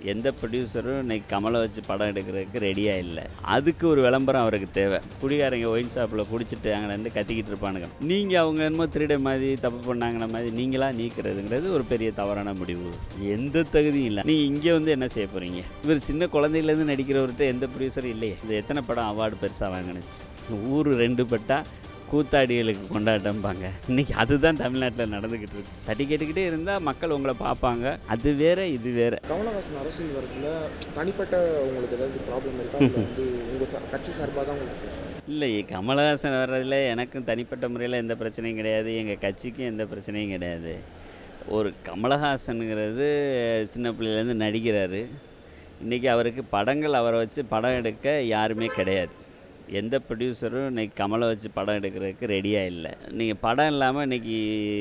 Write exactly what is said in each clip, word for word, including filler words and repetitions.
எந்த ப்ரொடியூசரும் இன்னைக்கு கமலை வச்சு படம் எடுக்கிறதுக்கு ரெடியாக இல்லை. அதுக்கு ஒரு விளம்பரம் அவருக்கு தேவை. குடிகாரங்க ஒயின் ஷாப்பில் குடிச்சிட்டு அங்கேருந்து கத்திக்கிட்டு இருப்பானுங்க. நீங்கள் அவங்க என்னமோ திருட மாதிரி தப்பு பண்ணாங்கிற மாதிரி நீங்களாக நீக்கிறதுங்கிறது ஒரு பெரிய தவறான முடிவு. எந்த தகுதியும் இல்லை. நீங்கள் இங்கே வந்து என்ன செய்ய போகிறீங்க? இவர் சின்ன குழந்தையிலேருந்து நடிக்கிறவர்கிட்ட எந்த ப்ரொடியூசரும் இல்லையே. இது எத்தனை படம் அவார்டு பெருசாக வாங்கினுச்சு. ஊர் ரெண்டு பட்டா கூத்தாடிகளுக்கு கொண்டாட்டம்பாங்க. இன்றைக்கி அதுதான் தமிழ்நாட்டில் நடந்துக்கிட்டு இருக்கு. தட்டி கேட்டுக்கிட்டே இருந்தால் மக்கள் உங்களை பார்ப்பாங்க. அது வேறு இது வேறு. கமலஹாசன் அரசியல் வரதுல தனிப்பட்ட உங்களுக்கு ஏதாவது ப்ராப்ளம் இருக்கா? வந்து உங்கள் கட்சி சார்பாக தான் உங்களுக்கு பேசுகிறேன். இல்லை, கமலஹாசன் வர்றதில் எனக்கும் தனிப்பட்ட முறையில் எந்த பிரச்சனையும் கிடையாது. எங்கள் கட்சிக்கும் எந்த பிரச்சனையும் கிடையாது. ஒரு கமலஹாசனுங்கிறது சின்ன பிள்ளையிலேருந்து நடிக்கிறாரு. இன்றைக்கி அவருக்கு படங்கள் அவரை வச்சு படம் எடுக்க யாருமே கிடையாது. எந்த ப்ரொடியூசரும் இன்றைக்கி கமலை வச்சு படம் எடுக்கிறதுக்கு ரெடியாக இல்லை. நீங்கள் படம் இல்லாமல் இன்றைக்கி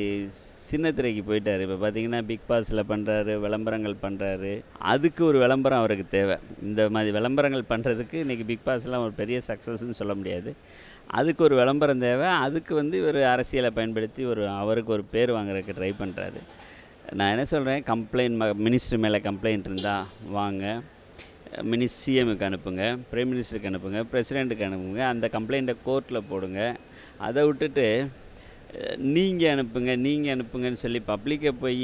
சின்ன திரைக்கு போயிட்டார். இப்போ பார்த்தீங்கன்னா பிக் பாஸில் பண்ணுறாரு, விளம்பரங்கள் பண்ணுறாரு. அதுக்கு ஒரு விளம்பரம் அவருக்கு தேவை. இந்த மாதிரி விளம்பரங்கள் பண்ணுறதுக்கு இன்றைக்கி பிக் பாஸ்லாம் ஒரு பெரிய சக்ஸஸ்ன்னு சொல்ல முடியாது. அதுக்கு ஒரு விளம்பரம் தேவை. அதுக்கு வந்து இவர் அரசியலை பயன்படுத்தி ஒரு அவருக்கு ஒரு பேர் வாங்குறதுக்கு ட்ரை பண்ணுறாரு. நான் என்ன சொல்கிறேன், கம்ப்ளைண்ட் ம மினிஸ்டர் மேலே கம்ப்ளைண்ட் இருந்தால் வாங்க, மினிஸ் சிஎம்முக்கு அனுப்புங்க, பிரைம் மினிஸ்டருக்கு அனுப்புங்க, பிரசிடெண்ட்டுக்கு அனுப்புங்க. அந்த கம்ப்ளைண்ட்டை கோர்ட்டில் போடுங்க. அதை விட்டுட்டு நீங்கள் அனுப்புங்க நீங்கள் அனுப்புங்கன்னு சொல்லி பப்ளிக்கை போய்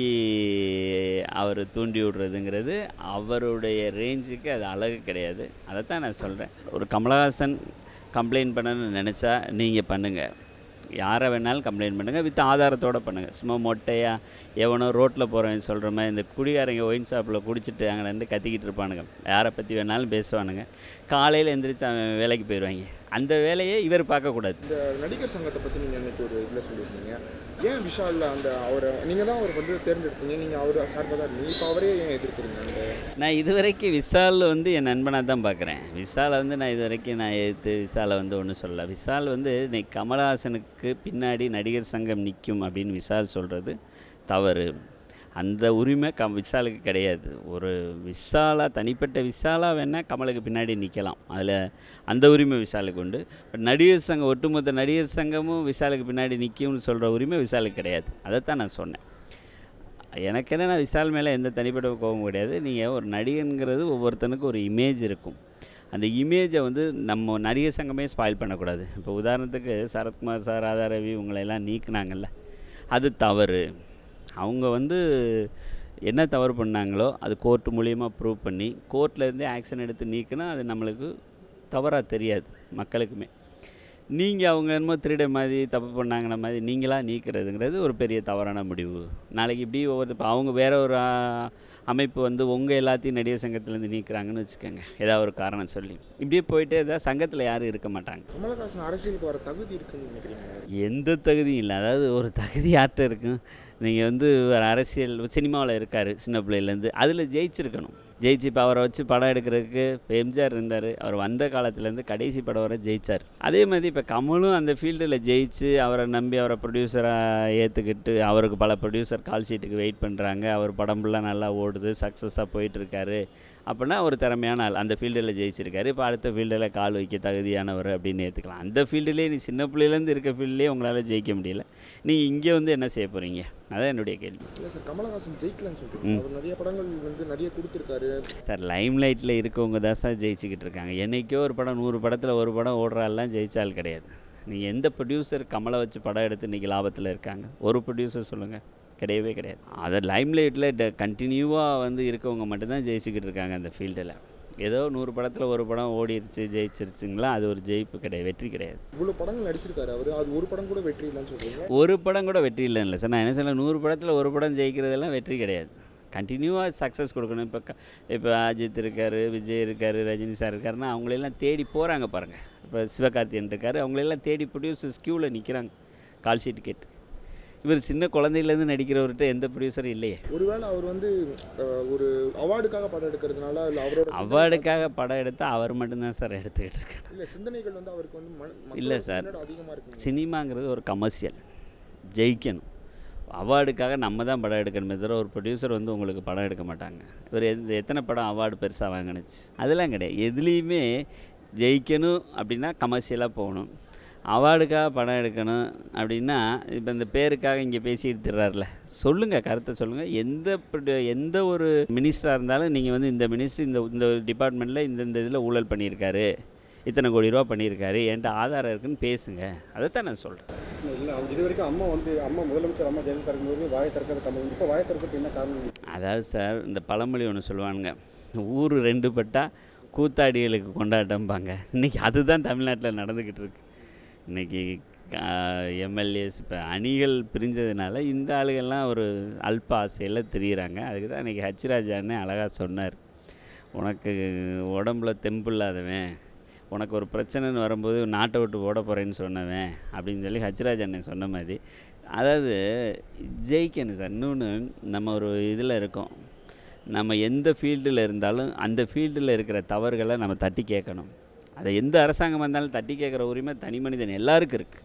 அவர் தூண்டி விடுறதுங்கிறது அவருடைய ரேஞ்சுக்கு அது அழகு கிடையாது. அதைத்தான் நான் சொல்கிறேன். ஒரு கமலஹாசன் கம்ப்ளைண்ட் பண்ணணும்னு நினச்சா நீங்கள் பண்ணுங்கள். யாரை வேணாலும் கம்ப்ளைண்ட் பண்ணுங்கள், வித் ஆதாரத்தோடு பண்ணுங்கள். சும்மா மொட்டையாக எவனோ ரோட்டில் போகிறவன் சொல்கிற மாதிரி இந்த குடிகாரங்க ஒயின் ஷாப்பில் குடிச்சிட்டு அங்கேருந்து கத்திக்கிட்டு இருப்பானுங்க. யாரை பற்றி வேணாலும் பேசுவானுங்க. காலையில் எந்திரிச்சு அவன் வேலைக்கு போயிடுவாங்க. அந்த வேலையை இவர் பார்க்கக்கூடாது. இந்த நடிகர் சங்கத்தை பற்றி நீங்கள் எனக்கு ஒரு இதில் சொல்லியிருந்தீங்க. ஏன் விஷால் அந்த அவரை நீங்கள் தான் அவர் வந்து தேர்ந்தெடுத்தீங்க, நீங்கள் அவர் சார்பாக தான் இருந்தீங்க, இப்போ அவரே ஏன் எதிர்க்கிறீங்க? அந்த நான் இது வரைக்கும் விஷால் வந்து என் நண்பனாக தான் பார்க்குறேன். விஷாலை வந்து நான் இது வரைக்கும் நான் எதிர்த்து விஷாலை வந்து ஒன்றும் சொல்லலை. விஷால் வந்து இன்னைக்கு கமலஹாசனுக்கு பின்னாடி நடிகர் சங்கம் நிற்கும் அப்படின்னு விஷால் சொல்கிறது தவறு. அந்த உரிமை கம் விஷாலுக்கு கிடையாது. ஒரு விஷாலாக தனிப்பட்ட விஷாலாக வேணால் கமலுக்கு பின்னாடி நிற்கலாம். அதில் அந்த உரிமை விஷாலுக்கு உண்டு. பட் நடிகர் சங்கம் ஒட்டுமொத்த நடிகர் சங்கமும் விஷாலுக்கு பின்னாடி நிற்கும்னு சொல்கிற உரிமை விஷாலுக்கு கிடையாது. அதைத்தான் நான் சொன்னேன். எனக்கு என்னென்னா விஷால் மேலே எந்த தனிப்பட்ட கோபம் கிடையாது. நீங்கள் ஒரு நடிகனுங்கிறது ஒவ்வொருத்தனுக்கும் ஒரு இமேஜ் இருக்கும். அந்த இமேஜை வந்து நம்ம நடிகர் சங்கமே ஸ்பாயில் பண்ணக்கூடாது. இப்போ உதாரணத்துக்கு சரத்குமார் சார், ராதா ரவி இவங்களெல்லாம் நீக்கினாங்கல்ல, அது தவறு. அவங்க வந்து என்ன தவறு பண்ணாங்களோ அது கோர்ட்டு மூலியமாக ப்ரூவ் பண்ணி கோர்ட்லேருந்தே ஆக்ஷன் எடுத்து நீக்கினா அது நம்மளுக்கு தவறாக தெரியாது மக்களுக்குமே. நீங்கள் அவங்க என்னமோ திருட மாதிரி தப்பு பண்ணாங்கிற மாதிரி நீங்களாக நீக்கிறதுங்கிறது ஒரு பெரிய தவறான முடிவு. நாளைக்கு இப்படி ஒவ்வொரு இப்போ அவங்க வேறு ஒரு அமைப்பு வந்து உங்கள் எல்லாத்தையும் நடிகர் சங்கத்துலேருந்து நீக்கிறாங்கன்னு வச்சுக்கோங்க, ஏதாவது ஒரு காரணம் சொல்லி இப்படியே போயிட்டே இருந்தால் சங்கத்தில் யாரும் இருக்க மாட்டாங்க. கமலஹாசன் அரசியலுக்கு வர தகுதி இருக்குன்னு நினைக்கிறீங்க? எந்த தகுதியும் இல்லை. அதாவது ஒரு தகுதி யார்கிட்ட இருக்கும்? நீங்கள் வந்து ஒரு அரசியல் சினிமாவில் இருக்கார் சின்ன பிள்ளையிலேருந்து, அதில் ஜெயிச்சிருக்கணும். ஜெயிச்சு இப்போ அவரை வச்சு படம் எடுக்கிறதுக்கு இப்போ எம்ஜிஆர் இருந்தார். அவர் வந்த காலத்துலேருந்து கடைசி படம் வரை ஜெயித்தார். அதே மாதிரி இப்போ கமலும் அந்த ஃபீல்டில் ஜெயிச்சு அவரை நம்பி அவரை ப்ரொடியூசராக ஏற்றுக்கிட்டு அவருக்கு பல ப்ரொடியூசர் கால் ஷீட்டுக்கு வெயிட் பண்ணுறாங்க. அவர் படம் ஃபுல்லாக நல்லா ஓடுது, சக்ஸஸாக போயிட்டுருக்காரு அப்படின்னா ஒரு திறமையான ஆள். அந்த ஃபீல்டில் ஜெயிச்சிருக்காரு. இப்போ அடுத்த ஃபீல்டில் கால் வைக்க தகுதியானவர் அப்படின்னு ஏற்றுக்கலாம். அந்த ஃபீல்டுலேயே நீ சின்ன பிள்ளையிலேருந்து இருக்க ஃபீல்ட்லேயே உங்களால் ஜெயிக்க முடியல. நீங்கள் இங்கே வந்து என்ன செய்ய போகிறீங்க? அதான் என்னுடைய கேள்வி. இல்லை சார், கமலஹாசன் ஜெயிக்கலன்னு சொல்லிட்டு அவர் நிறைய படங்கள் வந்து நிறைய கொடுத்துருக்காரு சார். லைம் லைட்டில் இருக்கவங்க தான் சார் ஜெயிச்சுக்கிட்டு இருக்காங்க. என்றைக்கோ ஒரு படம் நூறு படத்தில் ஒரு படம் ஓடுறாலாம் ஜெயிச்சால் கிடையாது. நீங்கள் எந்த ப்ரொடியூசர் கமலை வச்சு படம் எடுத்து இன்றைக்கி லாபத்தில் இருக்காங்க? ஒரு ப்ரொடியூசர் சொல்லுங்கள். கிடையவே கிடையாது. அதை லைம் லைட்டில் ட கண்டினியூவாக வந்து இருக்கவங்க மட்டும்தான் ஜெயிச்சுக்கிட்டு இருக்காங்க அந்த ஃபீல்டில். ஏதோ நூறு படத்தில் ஒரு படம் ஓடிடுச்சு ஜெயிச்சிருச்சுங்களா, அது ஒரு ஜெயிப்பு கிடையாது, வெற்றி கிடையாது. இவ்வளோ படங்கள் நடிச்சிருக்காரு அவர், அது ஒரு படம் கூட வெற்றி இல்லைன்னு சொல்கிறீங்க? ஒரு படம் கூட வெற்றி இல்லைன்னு இல்லை சார். நான் என்ன சொல்ல, நூறு படத்தில் ஒரு படம் ஜெயிக்கிறதெல்லாம் வெற்றி கிடையாது. கண்டினியூவாக சக்ஸஸ் கொடுக்கணும். இப்போ க இப்போ அஜித் இருக்கார், விஜய் இருக்கார், ரஜினி சார் இருக்காருன்னா அவங்களெல்லாம் தேடி போகிறாங்க பாருங்கள். இப்போ சிவகார்த்தியன் இருக்கார், அவங்களெல்லாம் தேடி ப்ரொடியூசர்ஸ் க்யூவில் நிற்கிறாங்க கால் ஷீட் கேட்டு. இவர் சின்ன குழந்தையிலேருந்து நடிக்கிறவர்கிட்ட எந்த ப்ரொடியூசரும் இல்லையே. ஒருவேளை அவர் வந்து ஒரு அவார்டுக்காக படம் எடுக்கிறதுனால இல்லை அவரோட அவார்டுக்காக படம் எடுத்தால் அவர் மட்டும்தான் சார் எடுத்துக்கிட்டு இருக்காரு. இல்லை, சிந்தனைகள் வந்து அவருக்கு வந்து இல்லை சார். அதிகமாக இருக்குது. சினிமாங்கிறது ஒரு கமர்ஷியல், ஜெயிக்கணும். அவார்டுக்காக நம்ம தான் படம் எடுக்கணுமே தவிர ஒரு ப்ரொடியூசர் வந்து உங்களுக்கு படம் எடுக்க மாட்டாங்க. இவர் எந்த எத்தனை படம் அவார்டு பெருசாக வாங்கினுச்சு? அதெல்லாம் கிடையாது. எதுலேயுமே ஜெயிக்கணும் அப்படின்னா கமர்ஷியலாக போகணும். அவார்டுக்காக படம் எடுக்கணும் அப்படின்னா இப்போ இந்த பேருக்காக இங்கே பேசி எடுத்துடுறாருல, சொல்லுங்கள், கருத்தை சொல்லுங்கள். எந்த எந்த ஒரு மினிஸ்டராக இருந்தாலும் நீங்கள் வந்து இந்த மினிஸ்டர் இந்த இந்த டிபார்ட்மெண்ட்டில் இந்த இந்த இதில் ஊழல் பண்ணியிருக்காரு, இத்தனை கோடி ரூபா பண்ணியிருக்காரு, என்கிட்ட ஆதாரம் இருக்குன்னு பேசுங்க. அதைத்தான் நான் சொல்கிறேன். இல்லை, இது வரைக்கும் அம்மா வந்து அம்மா முதலமைச்சர் அம்மா ஜெயலலிதா இருக்கும்போது வாயை திறக்காத தமிழ், இப்போ வாயை திறக்கிறது என்ன காரணம்? அதாவது சார், இந்த பழமொழி ஒன்று சொல்லுவானுங்க, ஊர் ரெண்டு பட்டா கூத்தாடிகளுக்கு கொண்டாட்டம்பாங்க. இன்றைக்கி அதுதான் தமிழ்நாட்டில் நடந்துக்கிட்டு இருக்கு. இன்றைக்கி எம்எல்ஏஸ் இப்போ அணிகள் பிரிஞ்சதுனால இந்த ஆளுகள்லாம் ஒரு அல்ப ஆசையில் தெரியுறாங்க. அதுக்கு தான் இன்றைக்கி ஹச்ராஜான்னு அழகாக சொன்னார், உனக்கு உடம்புல தெம்பு இல்லாதவன், உனக்கு ஒரு பிரச்சனைன்னு வரும்போது நாட்டை விட்டு ஓட போகிறேன்னு சொன்னவன் அப்படின்னு சொல்லி ஹச்ராஜ் அண்ணன் சொன்ன மாதிரி. அதாவது ஜெயிக்கணும் சார். இன்னொன்று, நம்ம ஒரு இதில் இருக்கோம், நம்ம எந்த ஃபீல்டில் இருந்தாலும் அந்த ஃபீல்டில் இருக்கிற தவறுகளை நம்ம தட்டி கேட்கணும். அதை எந்த அரசாங்கம் வந்தாலும் தட்டி கேட்குற உரிமை தனி மனிதன் எல்லாருக்கும் இருக்குது.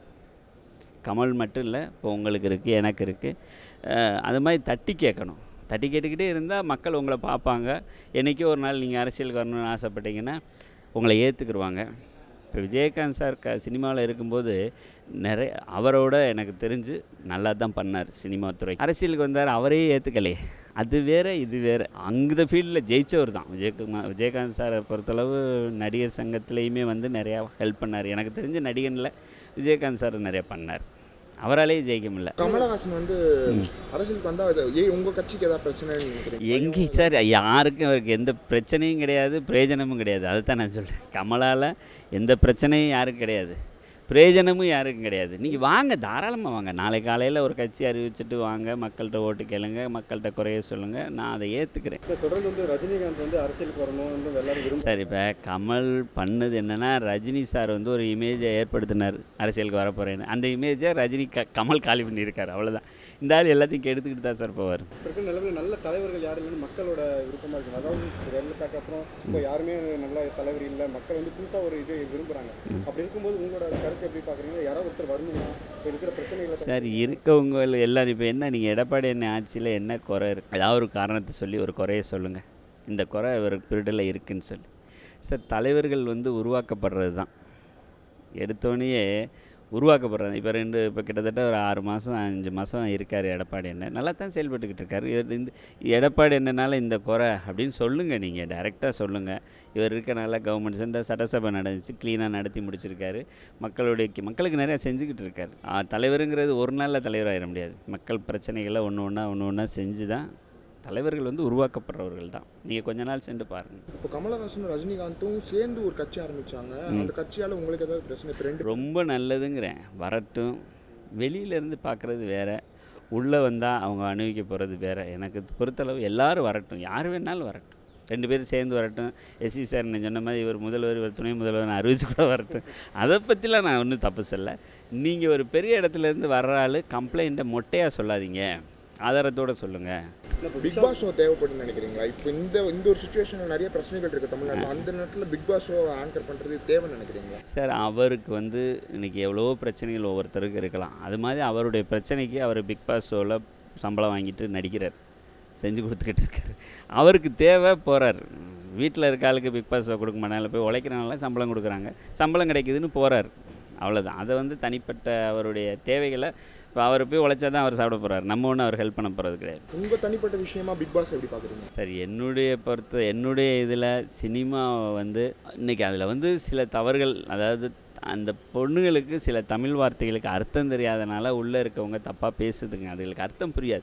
கமல் மட்டும் இல்லை, இப்போ உங்களுக்கு இருக்குது, எனக்கு இருக்குது. அது மாதிரி தட்டி கேட்கணும். தட்டி கேட்டுக்கிட்டே இருந்தால் மக்கள் உங்களை பார்ப்பாங்க. என்றைக்கோ ஒரு நாள் நீங்கள் அரசியலுக்கு வரணும்னு ஆசைப்பட்டீங்கன்னா உங்களை ஏற்றுக்குருவாங்க. இப்போ விஜயகாந்த் சார் க சினிமாவில் இருக்கும்போது நிறைய அவரோட எனக்கு தெரிஞ்சு நல்லா தான் பண்ணார் சினிமா துறை. அரசியலுக்கு வந்தார், அவரே ஏற்றுக்கலையே, அது வேறு இது வேறு. அந்த ஃபீல்டில் ஜெயித்தவர் தான் விஜயகுமார். விஜயகாந்த் சாரை பொறுத்தளவு நடிகர் சங்கத்துலேயுமே வந்து நிறையா ஹெல்ப் பண்ணார். எனக்கு தெரிஞ்ச நடிகனில் விஜயகாந்த் சார் நிறையா பண்ணார். அவராலேயே ஜெயிக்க முடியல. கமலஹாசன் வந்து அரசியலுக்கு வந்தால் ஏ உங்கள் கட்சிக்கு ஏதாவது பிரச்சனை? எங்கே சார், யாருக்கும் அவருக்கு எந்த பிரச்சனையும் கிடையாது, பிரயோஜனமும் கிடையாது. அதுதான் நான் சொல்கிறேன். கமலால் எந்த பிரச்சனையும் யாருக்கும் கிடையாது, பிரயோஜனமும் யாருக்கும் கிடையாது. நீங்கள் வாங்க, தாராளமாக வாங்க. நாளை காலையில் ஒரு கட்சி அறிவிச்சுட்டு வாங்க, மக்கள்கிட்ட ஓட்டு கேளுங்க, மக்கள்கிட்ட குறைய சொல்லுங்கள், நான் அதை ஏற்றுக்கிறேன். தொடர்ந்து வந்து ரஜினிகாந்த் வந்து அரசியலுக்கு வரணும் எல்லாரும் சார். இப்போ கமல் பண்ணது என்னென்னா, ரஜினி சார் வந்து ஒரு இமேஜை ஏற்படுத்தினார், அரசியலுக்கு வரப்போகிறேன்னு. அந்த இமேஜை ரஜினி க கமல் காலி பண்ணியிருக்காரு, அவ்வளோதான். இந்த ஆள் எல்லாத்தையும் கெடுத்துக்கிட்டு தான் சார் போவார். இருக்கிற நிலவில் நல்ல தலைவர்கள் யாரும் இல்லைன்னு மக்களோட விருப்பமாக இருக்குது. அதாவது ஜெயலலிதாக்கு அப்புறம் இப்போ யாருமே நல்ல தலைவர் இல்லை, மக்கள் வந்து புதுசாக ஒரு இது விரும்புகிறாங்க. அப்படி இருக்கும்போது உங்களோட கருத்து எப்படி பார்க்குறீங்க? யாராவது ஒருத்தர் வரணுமா? இப்போ இருக்கிற பிரச்சனைகளை சார், இருக்கவங்க எல்லோரும் இப்போ என்ன, நீங்கள் எடப்பாடி என்ன ஆட்சியில் என்ன குறை இருக்குது, ஏதாவது ஒரு காரணத்தை சொல்லி ஒரு குறையை சொல்லுங்கள், இந்த குறை ஒரு பீரியடில் இருக்குதுன்னு சொல்லி. சார், தலைவர்கள் வந்து உருவாக்கப்படுறது தான், எடுத்தோடனே உருவாக்கப்படுறது. இப்போ ரெண்டு இப்போ கிட்டத்தட்ட ஒரு ஆறு மாதம் அஞ்சு மாதம் இருக்கார் எடப்பாடி அண்ணன், நல்லா தான் செயல்பட்டுக்கிட்டு இருக்கார். இந்த எடப்பாடி அண்ணனால இந்த குறை அப்படின்னு சொல்லுங்கள், நீங்கள் டைரெக்டாக சொல்லுங்கள். இவர் இருக்கனால கவர்மெண்ட்ஸ் இந்த சட்டசபை நடந்துச்சு, க்ளீனாக நடத்தி முடிச்சிருக்காரு. மக்களுடைய மக்களுக்கு நிறையா செஞ்சுக்கிட்டு இருக்கார். தலைவருங்கிறது ஒரு நாளில் தலைவராகிட முடியாது. மக்கள் பிரச்சனைகளை ஒன்று ஒன்றா ஒன்று ஒன்றா செஞ்சு தான் தலைவர்கள் வந்து உருவாக்கப்படுறவர்கள் தான். நீங்கள் கொஞ்ச நாள் சென்று பாருங்கள். இப்போ கமலஹாசனும் ரஜினிகாந்தும் சேர்ந்து ஒரு கட்சி ஆரம்பித்தாங்க, அந்த கட்சியால் உங்களுக்கு ஏதாவது பிரச்சனை? ரெண்டு ரொம்ப நல்லதுங்கிறேன், வரட்டும். வெளியிலேருந்து பார்க்குறது வேறு, உள்ளே வந்தால் அவங்க அனுபவிக்க போகிறது வேறு. எனக்கு பொறுத்தளவு எல்லோரும் வரட்டும், யார் வேணாலும் வரட்டும், ரெண்டு பேரும் சேர்ந்து வரட்டும். எஸ்சி சார் நான் சொன்ன மாதிரி இவர் முதல்வர் இவர் துணை முதல்வர் அறிவிச்சு கூட வரட்டும். அதை பற்றிலாம் நான் ஒன்றும் தப்பு சொல்ல. நீங்கள் ஒரு பெரிய இடத்துலேருந்து வர்ற ஆள் கம்ப்ளைண்ட்டை மொட்டையாக சொல்லாதீங்க, ஆதாரத்தோடு சொல்லுங்கள். பிக் பாஸ் ஷோ தேவைப்படுன்னு நினைக்கிறீங்களா? இப்போ இந்த இந்த ஒரு சுச்சுவேஷனில் நிறைய பிரச்சனைகள் இருக்குது தமிழ்நாட்டில், அந்த நேரத்தில் பிக் பாஸ் ஷோ ஆங்கர் பண்ணுறது தேவைன்னு நினைக்கிறீங்களா? சார், அவருக்கு வந்து இன்றைக்கி எவ்வளவோ பிரச்சனைகள் ஒவ்வொருத்தருக்கு இருக்கலாம். அது மாதிரி அவருடைய பிரச்சனைக்கு அவர் பிக் பாஸ் ஷோவில் சம்பளம் வாங்கிட்டு நடிக்கிறார், செஞ்சு கொடுத்துக்கிட்டு இருக்கார். அவருக்கு தேவை போகிறார். வீட்டில் இருக்க ஆளுக்கு பிக் பாஸ் ஷோ கொடுக்க மாட்டாங்க, போய் உழைக்கிறனால சம்பளம் கொடுக்குறாங்க, சம்பளம் கிடைக்குதுன்னு போகிறார், அவ்வளோதான். அதை வந்து தனிப்பட்ட அவருடைய தேவைகளை இப்போ அவர் போய் உழைச்சா தான் அவர் சாப்பிட போகிறார், நம்ம ஒன்றும் அவர் ஹெல்ப் பண்ண போகிறது கிடையாது. உங்கள் தனிப்பட்ட விஷயமா பிக் பாஸ் எப்படி பார்க்குறீங்க? சரி, என்னுடைய பொறுத்த என்னுடைய இதில் சினிமா வந்து இன்றைக்கி அதில் வந்து சில தவறுகள், அதாவது அந்த பொண்ணுங்களுக்கு சில தமிழ் வார்த்தைகளுக்கு அர்த்தம் தெரியாதனால உள்ளே இருக்கவங்க தப்பாக பேசுதுங்க, அதுகளுக்கு அர்த்தம் புரியாது,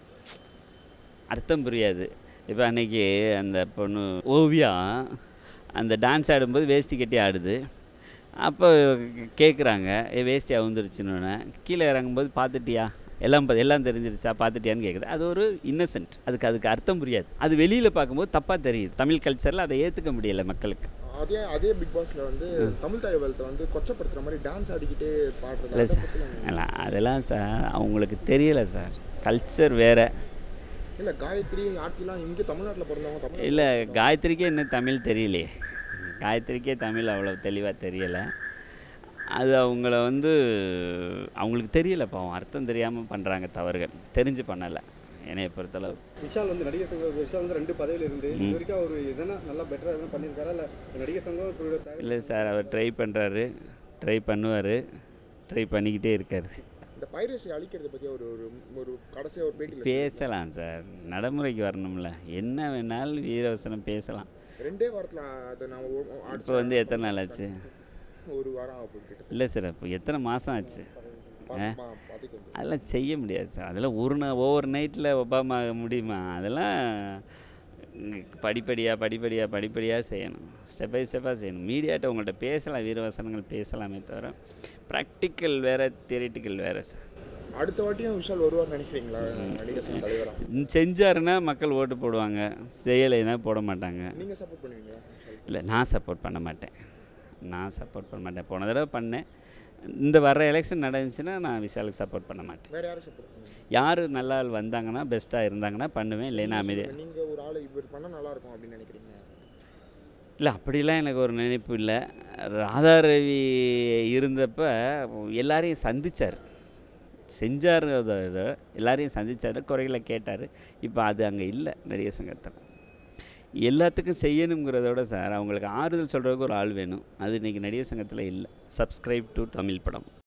அர்த்தம் புரியாது. இப்போ அன்றைக்கி அந்த பொண்ணு ஓவியா அந்த டான்ஸ் ஆடும்போது வேஷ்டி கட்டி ஆடுது. அப்போ கேட்குறாங்க, ஏ வேஷ்டி அவுந்துருச்சுன்னு. கீழே இறங்கும்போது பார்த்துட்டியா, எல்லாம் எல்லாம் தெரிஞ்சிருச்சா, பார்த்துட்டியான்னு கேட்குது. அது ஒரு இன்னசென்ட், அதுக்கு அதுக்கு அர்த்தம் புரியாது. அது வெளியில் பார்க்கும்போது தப்பாக தெரியுது. தமிழ் கல்ச்சரில் அதை ஏற்றுக்க முடியலை மக்களுக்கு. அதே அதே பிக் பாஸில் வந்து தமிழ் தலைவலத்தை வந்து கொச்சப்படுத்துகிற மாதிரி டான்ஸ் ஆடிக்கிட்டே பாடுறது இல்லை சார், அதெல்லாம் சார் அவங்களுக்கு தெரியலை சார், கல்ச்சர் வேறு. இல்லை, காயத்ரி ஆர்த்திலாம் இங்கே தமிழ்நாட்டில் பிறந்தவங்க. இல்லை, காயத்ரிக்கே இன்னும் தமிழ் தெரியலையே, காயத்ரிக்கே தமிழ் அவ்வளோ தெளிவாக தெரியலை. அது அவங்கள வந்து அவங்களுக்கு தெரியலை, பாவம், அர்த்தம் தெரியாமல் பண்ணுறாங்க தவறுகள், தெரிஞ்சு பண்ணலை என்னைய பொறுத்தளவு. விஷால் வந்து நடிகர் சங்கம், விஷால் வந்து ரெண்டு பதவியில் இருந்து இது வரைக்கும் அவர் எதனா நல்லா பெட்டராக எதனா பண்ணியிருக்காரா? இல்லை நடிகர் சங்கம்? இல்லை சார், அவர் ட்ரை பண்ணுறாரு, ட்ரை பண்ணுவார், ட்ரை பண்ணிக்கிட்டே இருக்கார். இந்த பைரசி அழிக்கிறத பற்றி ஒரு ஒரு ஒரு கடைசியாக ஒரு பேட்டியில் பேசலாம் சார், நடைமுறைக்கு வரணும்ல. என்ன வேணாலும் வீரவசனம் பேசலாம். ரெண்டே வாரத்தில் அதை நான் இப்போ வந்து எத்தனை நாள் ஆச்சு? ஒரு வாரம் ஆகும். இல்லை சார், இப்போ எத்தனை மாதம் ஆச்சு? பார்த்துக்கோங்க. அதெல்லாம் செய்ய முடியாது சார். அதெல்லாம் ஒரு நாள் ஒவ்வொரு நைட்டில் ஒபாமா முடியுமா? அதெல்லாம் படிப்படியாக படிப்படியாக படிப்படியாக செய்யணும், ஸ்டெப் பை ஸ்டெப்பாக செய்யணும். மீடியாட்ட உங்கள்கிட்ட பேசலாம், வீரவசனங்கள் பேசலாமே தவிர ப்ராக்டிக்கல் வேறு, தியரிட்டிக்கல் வேறு சார். அடுத்த வாட்டியும் விஷால் வருவார் நினைக்கிறீங்களா நடிகர் சங்க தலைவராக? செஞ்சாருன்னா மக்கள் ஓட்டு போடுவாங்க, செய்யலைன்னா போட மாட்டாங்க. நீங்கள் சப்போர்ட் பண்ணுவீங்களா? இல்லை, நான் சப்போர்ட் பண்ண மாட்டேன். நான் சப்போர்ட் பண்ண மாட்டேன். போன தடவை பண்ணேன். இந்த வர எலெக்ஷன் நடந்துச்சுன்னா நான் விஷாலுக்கு சப்போர்ட் பண்ண மாட்டேன். வேறு யாரும் சப்போர்ட் பண்ணுவீங்க? யார் நல்லா ஆள் வந்தாங்கன்னா, பெஸ்ட்டாக இருந்தாங்கன்னா பண்ணுவேன், இல்லைன்னா அமைதியாக. நீங்கள் ஒரு ஆள் இவர் பண்ணால் நல்லாயிருக்கும் அப்படின்னு நினைக்கிறீங்க? இல்லை, அப்படிலாம் எனக்கு ஒரு நினைப்பு இல்லை. ராதாரவி இருந்தப்போ எல்லாரையும் சந்தித்தார், செஞ்சார், எல்லாரையும் சந்தித்தார், குறைகளை கேட்டார். இப்போ அது அங்கே இல்லை நடிகர் சங்கத்தில். எல்லாத்துக்கும் செய்யணுங்கிறதோட சார், அவங்களுக்கு ஆறுதல் சொல்கிறதுக்கு ஒரு ஆள் வேணும். அது இன்றைக்கி நடிகர் சங்கத்தில் இல்லை. சப்ஸ்கிரைப் டு தமிழ் படம்.